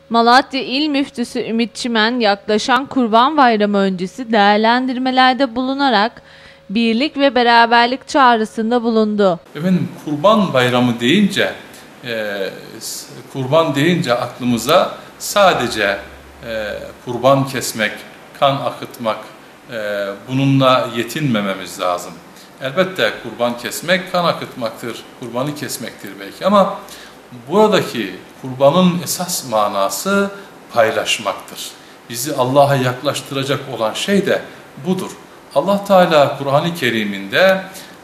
Malatya İl Müftüsü Ümit Çimen yaklaşan Kurban Bayramı öncesi değerlendirmelerde bulunarak birlik ve beraberlik çağrısında bulundu. Efendim, Kurban Bayramı deyince, kurban deyince aklımıza sadece kurban kesmek, kan akıtmak, bununla yetinmememiz lazım. Elbette kurban kesmek kan akıtmaktır, kurbanı kesmektir belki, ama buradaki kurbanın esas manası paylaşmaktır. Bizi Allah'a yaklaştıracak olan şey de budur. Allah Teala Kur'an-ı Kerim'inde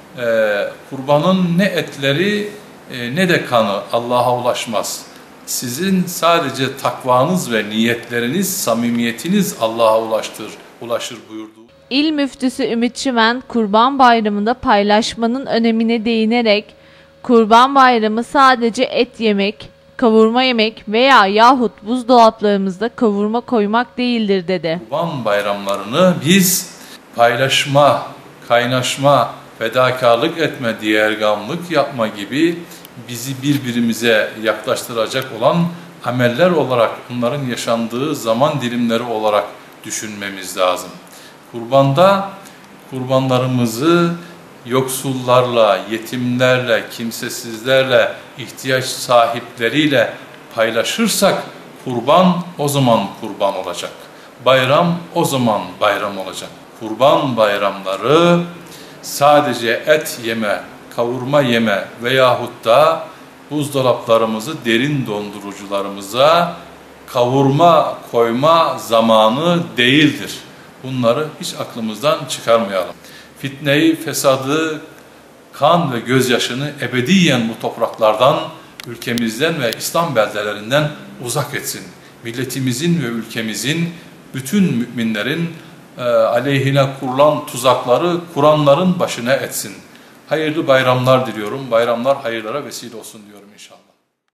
kurbanın ne etleri ne de kanı Allah'a ulaşmaz. Sizin sadece takvanız ve niyetleriniz, samimiyetiniz Allah'a ulaşır buyurdu. İl Müftüsü Ümit Çimen, Kurban Bayramı'nda paylaşmanın önemine değinerek, Kurban Bayramı sadece et yemek, kavurma yemek yahut buzdolaplarımızda kavurma koymak değildir dedi. Kurban bayramlarını biz paylaşma, kaynaşma, fedakarlık etme, diğergamlık yapma gibi bizi birbirimize yaklaştıracak olan ameller olarak, bunların yaşandığı zaman dilimleri olarak düşünmemiz lazım. Kurbanda kurbanlarımızı yoksullarla, yetimlerle, kimsesizlerle, ihtiyaç sahipleriyle paylaşırsak kurban o zaman kurban olacak. Bayram o zaman bayram olacak. Kurban bayramları sadece et yeme, kavurma yeme veyahut da buzdolaplarımızı derin dondurucularımıza kavurma koyma zamanı değildir. Bunları hiç aklımızdan çıkarmayalım. Fitneyi, fesadı, kan ve gözyaşını ebediyen bu topraklardan, ülkemizden ve İslam beldelerinden uzak etsin. Milletimizin ve ülkemizin, bütün müminlerin aleyhine kurulan tuzakları Kur'anların başına etsin. Hayırlı bayramlar diliyorum. Bayramlar hayırlara vesile olsun diyorum inşallah.